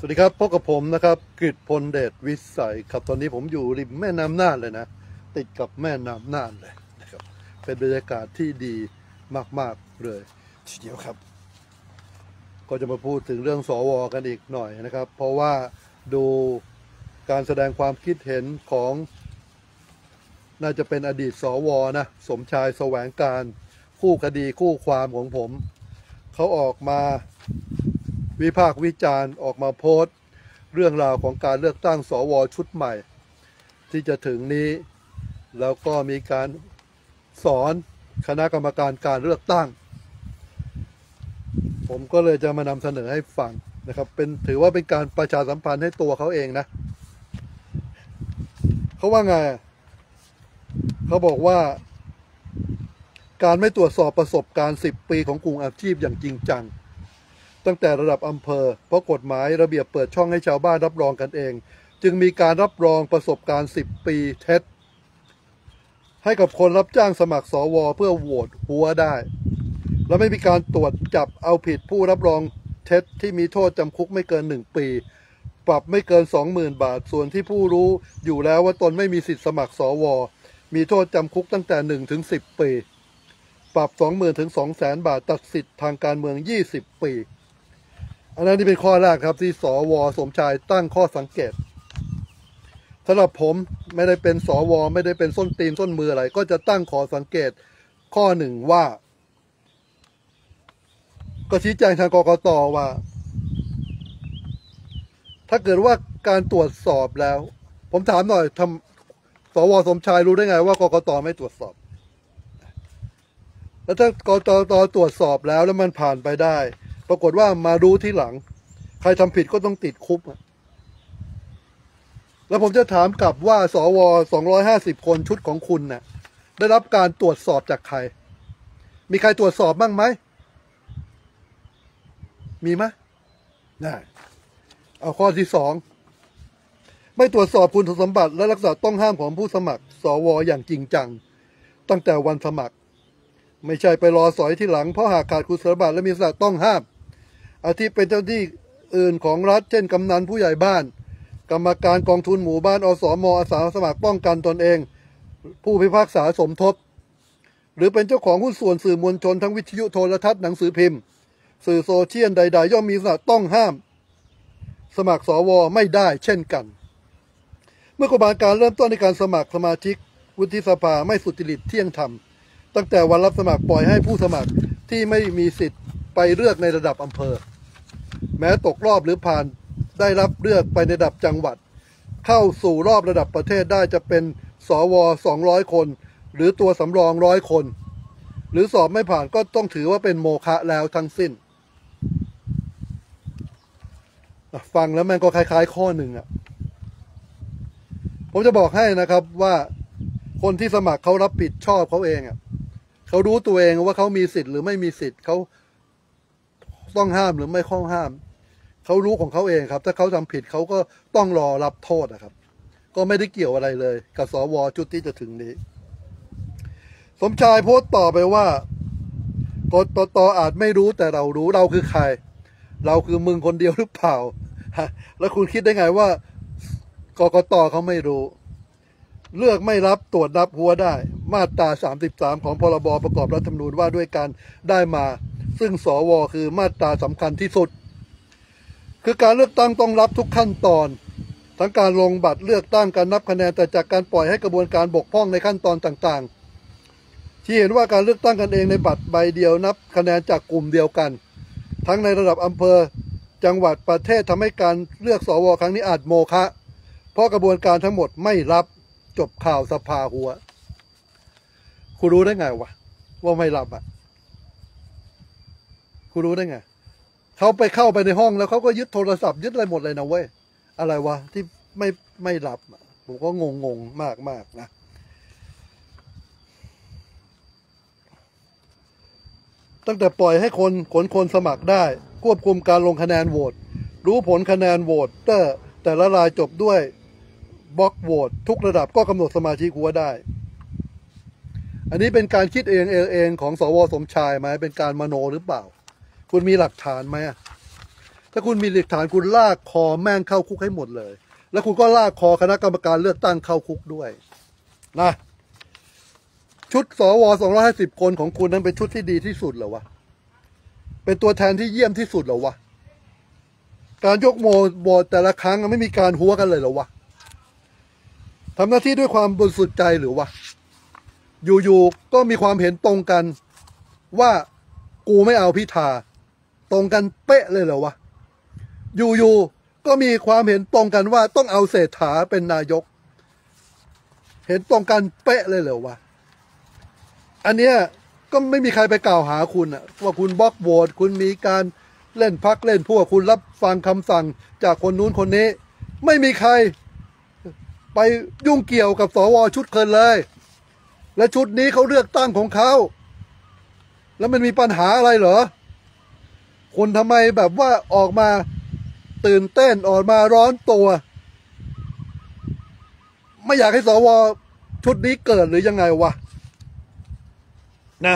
สวัสดีครับพบกับผมนะครับกฤษพลเดชวิสัยครับตอนนี้ผมอยู่ริมแม่น้ำน่านเลยนะติดกับแม่น้ำน่านเลยนะครับเป็นบรรยากาศที่ดีมากๆเลยทีเดียวครับก็จะมาพูดถึงเรื่องสวกันอีกหน่อยนะครับเพราะว่าดูการแสดงความคิดเห็นของน่าจะเป็นอดีตสวนะสมชายแสวงการคู่คดีคู่ความของผมเขาออกมาวิพากษ์วิจารณ์ออกมาโพสต์เรื่องราวของการเลือกตั้งสวชุดใหม่ที่จะถึงนี้แล้วก็มีการสอนคณะกรรมการการเลือกตั้งผมก็เลยจะมานำเสนอให้ฟังนะครับถือว่าเป็นการประชาสัมพันธ์ให้ตัวเขาเองนะเขาว่าไงเขาบอกว่าการไม่ตรวจสอบประสบการณ์10 ปีของกลุ่มอาชีพอย่างจริงจังตั้งแต่ระดับอำเภอเพราะกฎหมายระเบียบเปิดช่องให้ชาวบ้านรับรองกันเองจึงมีการรับรองประสบการณ์10 ปีเท็จให้กับคนรับจ้างสมัครสวเพื่อโหวตหัวได้และไม่มีการตรวจจับเอาผิดผู้รับรองเท็จที่มีโทษจำคุกไม่เกิน1 ปีปรับไม่เกิน 20,000 บาทส่วนที่ผู้รู้อยู่แล้วว่าตนไม่มีสิทธิสมัครสวมีโทษจำคุกตั้งแต่1 ถึง 10 ปีปรับ 20,000 ถึง 200,000 บาทตัดสิทธิ์ทางการเมือง20 ปีอันนั้นที่เป็นข้อแรกครับที่สวสมชายตั้งข้อสังเกตสำหรับผมไม่ได้เป็นสวไม่ได้เป็นส้นตีนส้นมืออะไรก็จะตั้งข้อสังเกตข้อหนึ่งว่าก็ชี้แจงทางกกต.ว่าถ้าเกิดว่าการตรวจสอบแล้วผมถามหน่อยสวสมชายรู้ได้ไงว่ากกต.ไม่ตรวจสอบแล้วถ้ากกต.ตรวจสอบแล้วมันผ่านไปได้ปรากฏว่ามารู้ที่หลังใครทำผิดก็ต้องติดคุกแล้วผมจะถามกลับว่าสว250 คนชุดของคุณน่ะได้รับการตรวจสอบจากใครมีใครตรวจสอบบ้างไหมมีไหมได้เอาข้อที่2ไม่ตรวจสอบคุณสมบัติและลักษณะต้องห้ามของผู้สมัครสวอย่างจริงจังตั้งแต่วันสมัครไม่ใช่ไปรอสอยที่หลังเพราะหากขาดคุณสมบัติและมีลักษณะต้องห้ามอาทิเป็นเจ้าที่อื่นของรัฐเช่นกำนันผู้ใหญ่บ้านกรรมการกองทุนหมู่บ้านอสม.อาสาสมัครป้องกันตนเองผู้พิพากษาสมทบหรือเป็นเจ้าของหุ้นส่วนสื่อมวลชนทั้งวิทยุโทรทัศน์หนังสือพิมพ์สื่อโซเชียลใดๆย่อมมีลักษณะต้องห้ามสมัครสวไม่ได้เช่นกันเมื่อกระบวนการเริ่มต้นในการสมัครสมาชิกวุฒิสภาไม่สุจริตเที่ยงธรรมตั้งแต่วันรับสมัครปล่อยให้ผู้สมัครที่ไม่มีสิทธิ์ไปเลือกในระดับอำเภอแม้ตกรอบหรือผ่านได้รับเลือกไปในระดับจังหวัดเข้าสู่รอบระดับประเทศได้จะเป็นสว200 คนหรือตัวสำรอง100 คนหรือสอบไม่ผ่านก็ต้องถือว่าเป็นโมฆะแล้วทั้งสิ้นฟังแล้วมันก็คล้ายๆข้อหนึ่งผมจะบอกให้นะครับว่าคนที่สมัครเขารับผิดชอบเขาเองเขารู้ตัวเองว่าเขามีสิทธิ์หรือไม่มีสิทธิ์เขาต้องห้ามหรือไม่ข้องห้ามเขารู้ของเขาเองครับถ้าเขาทำผิดเขาก็ต้องรอรับโทษนะครับก็ไม่ได้เกี่ยวอะไรเลยกับสวชุดที่จะถึงนี้สมชายโพสต์ต่อไปว่ากกต.อาจไม่รู้แต่เรารู้เราคือใครเราคือมึงคนเดียวหรือเปล่าแล้วคุณคิดได้ไงว่ากกต.เขาไม่รู้เลือกไม่รับตรวจนับหัวได้มาตรา33ของพรบประกอบรัฐธรรมนูญว่าด้วยการได้มาซึ่งสวคือมาตราสำคัญที่สุดคือการเลือกตั้งต้องรับทุกขั้นตอนทั้งการลงบัตรเลือกตั้งการนับคะแนนแต่จากการปล่อยให้กระบวนการบกพร่องในขั้นตอนต่างๆที่เห็นว่าการเลือกตั้งกันเองในบัตรใบเดียวนับคะแนนจากกลุ่มเดียวกันทั้งในระดับอำเภอจังหวัดประเทศทำให้การเลือกสวครั้งนี้อาจโมฆะเพราะกระบวนการทั้งหมดไม่รับจบข่าวสภาหัวคุณรู้ได้ไงวะว่าไม่รับคุณรู้ได้ไงเขาเข้าไปในห้องแล้วเขาก็ยึดโทรศัพท์ยึดอะไรหมดเลยนะเว้ยอะไรวะที่ไม่รับผมก็งงมากนะตั้งแต่ปล่อยให้คนสมัครได้ควบคุมการลงคะแนนโหวตรู้ผลคะแนนโหวตแต่ละรายจบด้วยบล็อกโหวตทุกระดับก็กำหนดสมาชิกหัวได้อันนี้เป็นการคิดเองของสวสมชายไหมเป็นการมโนหรือเปล่าคุณมีหลักฐานไหมถ้าคุณมีหลักฐานคุณลากคอแม่งเข้าคุกให้หมดเลยแล้วคุณก็ลากคอคณะกรรมการเลือกตั้งเข้าคุกด้วยนะชุดสว250 คนของคุณนั้นเป็นชุดที่ดีที่สุดเหรอวะเป็นตัวแทนที่เยี่ยมที่สุดเหรอวะการยกโหวตแต่ละครั้งไม่มีการหัวกันเลยเหรอวะทำหน้าที่ด้วยความบริสุทธิ์ใจหรือวะอยู่ๆก็มีความเห็นตรงกันว่ากูไม่เอาพิธาตรงกันเป๊ะเลยเหรอวะอยู่ๆก็มีความเห็นตรงกันว่าต้องเอาเศรษฐาเป็นนายกเห็นตรงกันเป๊ะเลยเหรอวะอันเนี้ยก็ไม่มีใครไปกล่าวหาคุณอะว่าคุณบล็อกโหวตคุณมีการเล่นพักเล่นพวกคุณรับฟังคำสั่งจากคนนู้นคนนี้ไม่มีใครไปยุ่งเกี่ยวกับสวชุดเคินเลยและชุดนี้เขาเลือกตั้งของเขาแล้วมันมีปัญหาอะไรเหรอคนทำไมแบบว่าออกมาตื่นเต้นออกมาร้อนตัวไม่อยากให้สวชุดนี้เกิดหรือยังไงวะนะ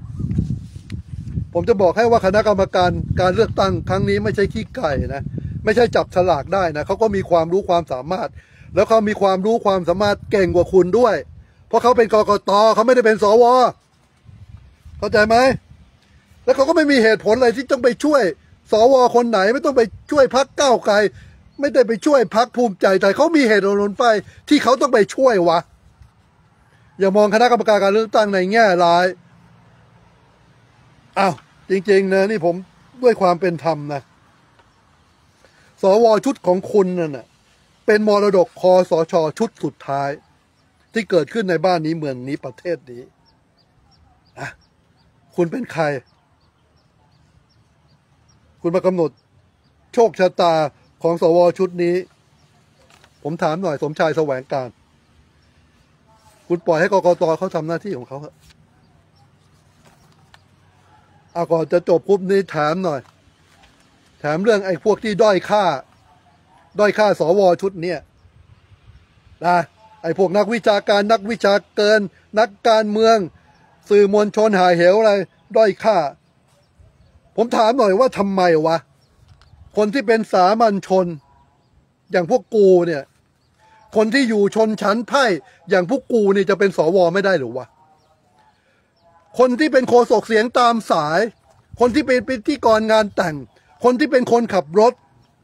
ผมจะบอกให้ว่าคณะกรรมการการเลือกตั้งครั้งนี้ไม่ใช่ขี้ไก่นะไม่ใช่จับฉลากได้นะเขาก็มีความรู้ความสามารถแล้วเขามีความรู้ความสามารถเก่งกว่าคุณด้วยเพราะเขาเป็นกกต.เขาไม่ได้เป็นสว.เข้าใจไหมแล้วเขาก็ไม่มีเหตุผลอะไรที่ต้องไปช่วยสว.คนไหนไม่ต้องไปช่วยพรรคก้าวไกลไม่ได้ไปช่วยพรรคภูมิใจแต่เขามีเหตุผลไปที่เขาต้องไปช่วยวะอย่ามองคณะกรรมการการเลือกตั้งในแง่ร้ายอ้าวจริงๆนะนี่ผมด้วยความเป็นธรรมนะสวชุดของคุณนั่นน่ะเป็นมรดกคสช.ชุดสุดท้ายที่เกิดขึ้นในบ้านนี้เมืองนี้ประเทศนี้อ่ะคุณเป็นใครคุณมากำหนดโชคชะตาของสวชุดนี้ผมถามหน่อยสมชายแสวงการคุณปล่อยให้กกต.เขาทำหน้าที่ของเขาเถอะเอาก่อนจะจบปุ๊บนี้ถามหน่อยถามเรื่องไอ้พวกที่ด้อยค่าสวชุดเนี้ยนะไอ้พวกนักวิชาการนักวิชาเกินนักการเมืองสื่อมวลชนหาเหวอะไรด้อยค่าผมถามหน่อยว่าทำไมวะคนที่เป็นสามัญชนอย่างพวกกูเนี่ยคนที่อยู่ชนชั้นไพ่อย่างพวกกูนี่จะเป็นสวไม่ได้หรือวะคนที่เป็นโฆษกเสียงตามสายคนที่เป็นพิธีกรงานแต่งคนที่เป็นคนขับรถ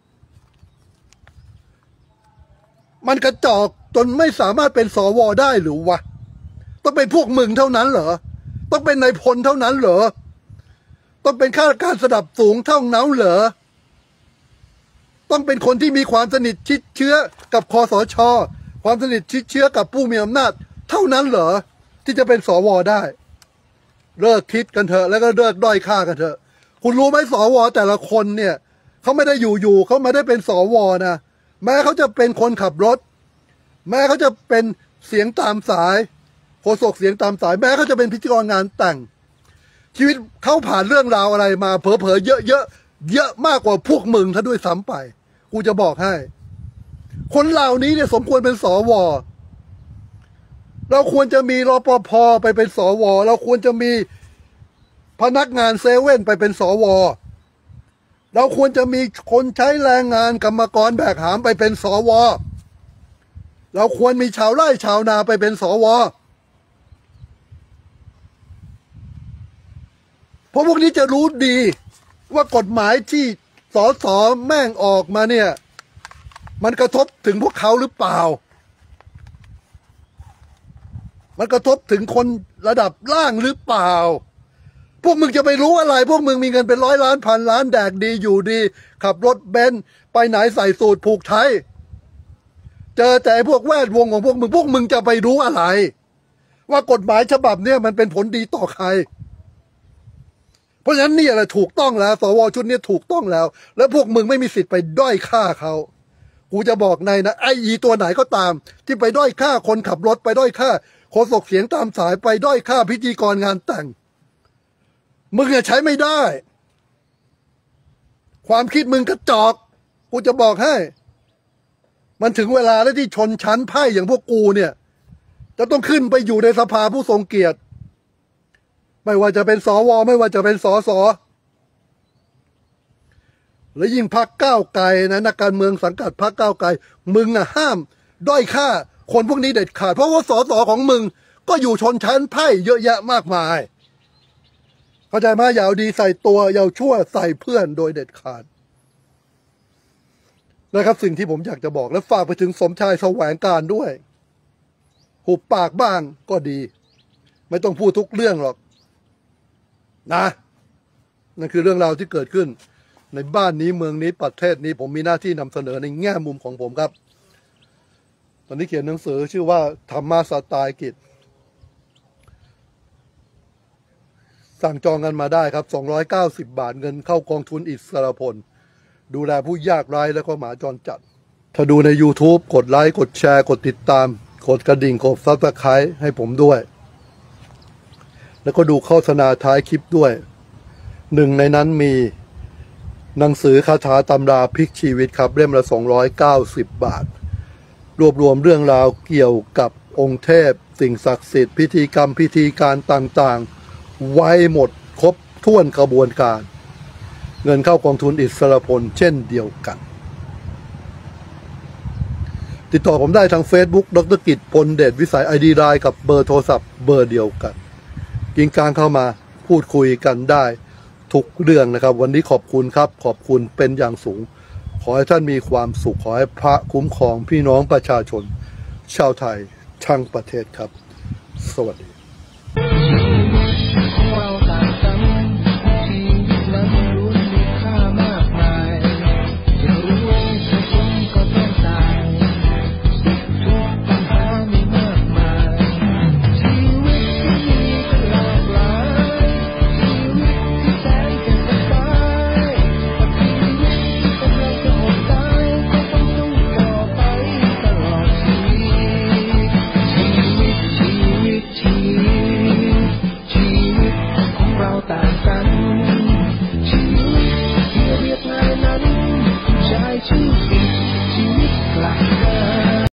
มันกระจอกจนไม่สามารถเป็นสวได้หรือวะต้องเป็นพวกมึงเท่านั้นเหรอต้องเป็นนายพลเท่านั้นเหรอต้องเป็นข้าราชการระดับสูงเท่านั้นเหรอต้องเป็นคนที่มีความสนิทชิดเชื้อกับคสช.ความสนิทชิดเชื้อกับผู้มีอำนาจเท่านั้นเหรอที่จะเป็นสวได้เลิกคิดกันเถอะแล้วก็เลิกด้อยค่ากันเถอะคุณรู้ไหมสวแต่ละคนเนี่ยเขาไม่ได้อยู่เขาไม่ได้เป็นสวนะแม้เขาจะเป็นคนขับรถแม้เขาจะเป็นเสียงตามสายโฆษกเสียงตามสายแม้เขาจะเป็นพิธีกรงานแต่งชีวิตเขาผ่านเรื่องราวอะไรมาเผลอๆเยอะมากกว่าพวกมึงถ้าด้วยซ้ำไปกูจะบอกให้คนเหล่านี้เนี่ยสมควรเป็นสวเราควรจะมีรปภ.ไปเป็นสวเราควรจะมีพนักงานเซเว่นไปเป็นสวเราควรจะมีคนใช้แรงงานกรรมกรแบกหามไปเป็นสวเราควรมีชาวไร่ชาวนาไปเป็นสวเพราะพวกนี้จะรู้ดีว่ากฎหมายที่สสแม่งออกมาเนี่ยมันกระทบถึงพวกเขาหรือเปล่ามันกระทบถึงคนระดับล่างหรือเปล่าพวกมึงจะไปรู้อะไรพวกมึงมีเงินเป็น100 ล้านพันล้านแดกดีอยู่ดีขับรถเบนซ์ไปไหนใส่สูทผูกไทยเจอแต่พวกแวดวงของพวกมึงจะไปรู้อะไรว่ากฎหมายฉบับเนี้ยมันเป็นผลดีต่อใครเพราะฉะนั้นนี่แหละถูกต้องแล้วสวชุดนี้ถูกต้องแล้วแล้วพวกมึงไม่มีสิทธิ์ไปด้อยค่าเขากูจะบอกในนะไอ้อีตัวไหนก็ตามที่ไปด้อยค่าคนขับรถไปด้อยค่าโฆษกเสียงตามสายไปด้อยค่าพิธีกรงานแต่งมึงจะใช้ไม่ได้ความคิดมึงกระจอกกูจะบอกให้มันถึงเวลาแล้วที่ชนชั้นไพ่อย่างพวกกูเนี่ยจะต้องขึ้นไปอยู่ในสภาผู้ทรงเกียรติไม่ว่าจะเป็นสวไม่ว่าจะเป็นสสและยิ่งพรรคก้าวไกลนะนักการเมืองสังกัดพรรคก้าวไกลมึงห้ามด้อยค่าคนพวกนี้เด็ดขาดเพราะว่าสสของมึงก็อยู่ชนชั้นไพ่เยอะแยะมากมายเข้าใจไหมอย่าเอาดีใส่ตัวอย่าชั่วใส่เพื่อนโดยเด็ดขาดนะครับสิ่งที่ผมอยากจะบอกและฝากไปถึงสมชายแสวงการด้วยหุบปากบ้างก็ดีไม่ต้องพูดทุกเรื่องหรอกนะนั่นคือเรื่องราวที่เกิดขึ้นในบ้านนี้เมืองนี้ประเทศนี้ผมมีหน้าที่นำเสนอในแง่มุมของผมครับตอนนี้เขียนหนังสือชื่อว่าธรรมะสไตล์กิจสั่งจองกันมาได้ครับ290 บาทเงินเข้ากองทุนอิสรพลดูแลผู้ยากไร้แล้วก็หมาจรจัดถ้าดูใน YouTube กดไลค์กดแชร์กดติดตามกดกระดิ่งกดซับสไครต์ให้ผมด้วยแล้วก็ดูโฆษณาท้ายคลิปด้วยหนึ่งในนั้นมีหนังสือคาถาตำราพลิกชีวิตครับเล่มละ290 บาทรวบรวมเรื่องราวเกี่ยวกับองค์เทพสิ่งศักดิ์สิทธิ์พิธีกรรมพิธีการต่างๆไว้หมดครบถ้วนกระบวนการเงินเข้ากองทุนอิสรพลเช่นเดียวกันติดต่อผมได้ทาง Facebook ดร.กิจพลเดชวิสัย ID ไลน์กับเบอร์โทรศัพท์เบอร์เดียวกันกินกลางเข้ามาพูดคุยกันได้ทุกเรื่องนะครับวันนี้ขอบคุณครับขอบคุณเป็นอย่างสูงขอให้ท่านมีความสุขขอให้พระคุ้มครองพี่น้องประชาชนชาวไทยทั้งประเทศครับสวัสดี